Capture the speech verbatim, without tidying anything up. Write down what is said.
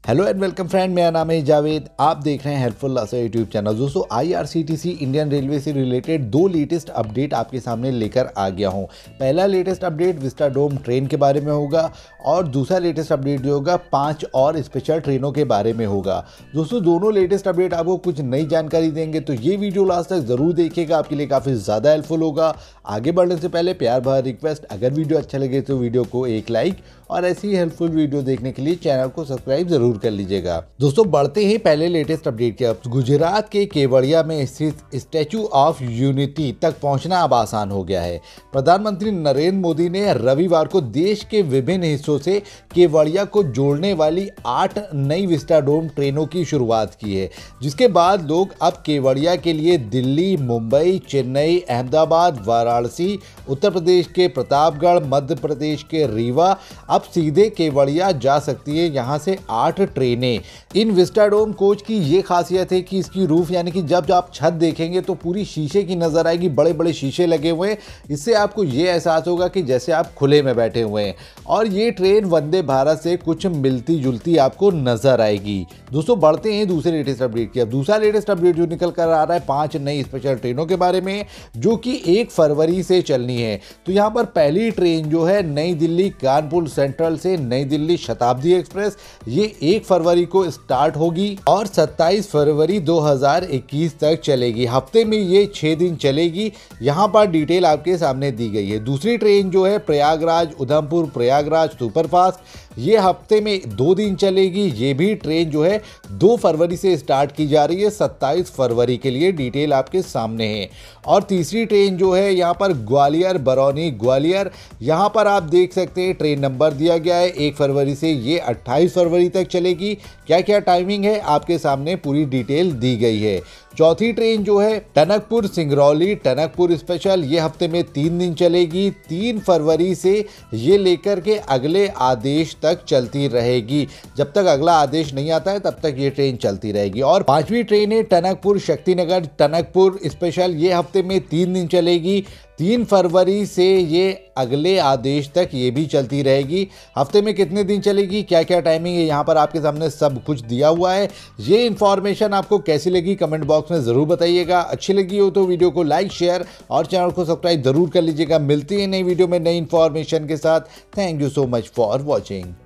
Hello and welcome friend, मेरा नाम है जावेद। आप देख रहे हैं हेल्पफुल लासा यूट्यूब चैनल। दोस्तों, आईआरसीटीसी इंडियन रेलवे से रिलेटेड दो लेटेस्ट अपडेट आपके सामने लेकर आ गया हूं। पहला लेटेस्ट अपडेट विस्टाडोम ट्रेन के बारे में होगा और दूसरा लेटेस्ट अपडेट जो होगा पांच और स्पेशल ट्रेनों के बारे में होगा। दोस्तों, दोनों लेटेस्ट अपडेट आपको कुछ नई जानकारी देंगे, तो ये वीडियो लास्ट तक जरूर देखिएगा, आपके लिए काफ़ी ज़्यादा हेल्पफुल होगा। आगे बढ़ने से पहले प्यार भरा रिक्वेस्ट, अगर वीडियो अच्छा लगे तो वीडियो को एक लाइक और ऐसी ही हेल्पफुल वीडियो देखने के लिए चैनल को सब्सक्राइब जरूर कर लीजिएगा। दोस्तों, बढ़ते ही पहले लेटेस्ट अपडेट की। अब गुजरात के केवड़िया में स्थित स्टैचू ऑफ यूनिटी तक पहुंचना अब आसान हो गया है। प्रधानमंत्री नरेंद्र मोदी ने रविवार को देश के विभिन्न हिस्सों से केवड़िया को जोड़ने वाली आठ नई विस्टाडोम ट्रेनों की शुरुआत की है, जिसके बाद लोग अब केवड़िया के लिए दिल्ली, मुंबई, चेन्नई, अहमदाबाद, वाराणसी, उत्तर प्रदेश के प्रतापगढ़, मध्य प्रदेश के रीवा अब सीधे केवड़िया जा सकती है। यहाँ से आठ ट्रेनें। इन विस्टाडोम कोच की ये खासियत है कि इसकी रूफ यानी कि जब आप छत देखेंगे तो पूरी शीशे की नजर आएगी, बड़े बड़े शीशे लगे हुए हैं। इससे आपको ये एहसास होगा कि जैसे आप खुले में बैठे हुए हैं। और ये ट्रेन वंदे भारत से कुछ मिलती जुलती आपको नजर आएगी। दोस्तों, बढ़ते हैं दूसरे लेटेस्ट अपडेट की। अब दूसरा लेटेस्ट अपडेट जो निकल कर आ रहा है पांच नई स्पेशल ट्रेनों के बारे में, जो कि एक फरवरी से चलनी है। तो यहाँ पर पहली ट्रेन जो है नई दिल्ली कानपुर सेंट्रल से नई दिल्ली शताब्दी एक्सप्रेस, ये एक फरवरी को स्टार्ट होगी और सत्ताईस फरवरी दो हज़ार इक्कीस तक चलेगी। हफ्ते में ये छह दिन चलेगी। यहाँ पर डिटेल आपके सामने दी गई है। दूसरी ट्रेन जो है प्रयागराज उधमपुर प्रयागराज सुपरफास्ट, ये हफ्ते में दो दिन चलेगी। ये भी ट्रेन जो है दो फरवरी से स्टार्ट की जा रही है, सत्ताईस फरवरी के लिए। डिटेल आपके सामने है। और तीसरी ट्रेन जो है यहाँ पर ग्वालियर बरौनी ग्वालियर, यहाँ पर आप देख सकते हैं ट्रेन नंबर दिया गया है। एक फरवरी से ये अट्ठाईस फरवरी तक चलेगी। क्या क्या टाइमिंग है आपके सामने पूरी डिटेल दी गई है। चौथी ट्रेन जो है टनकपुर सिंगरौली टनकपुर स्पेशल, ये हफ्ते में तीन दिन चलेगी। तीन फरवरी से ये लेकर के अगले आदेश तक चलती रहेगी। जब तक अगला आदेश नहीं आता है तब तक ये ट्रेन चलती रहेगी। और पांचवी ट्रेन है टनकपुर शक्तिनगर टनकपुर स्पेशल, ये हफ्ते में तीन दिन चलेगी। तीन फरवरी से ये अगले आदेश तक ये भी चलती रहेगी। हफ्ते में कितने दिन चलेगी, क्या क्या टाइमिंग है, यहाँ पर आपके सामने सब कुछ दिया हुआ है। ये इन्फॉर्मेशन आपको कैसी लगी कमेंट बॉक्स में ज़रूर बताइएगा। अच्छी लगी हो तो वीडियो को लाइक शेयर और चैनल को सब्सक्राइब जरूर कर लीजिएगा। मिलती है नई वीडियो में नई इन्फॉर्मेशन के साथ। Thank you so much for watching.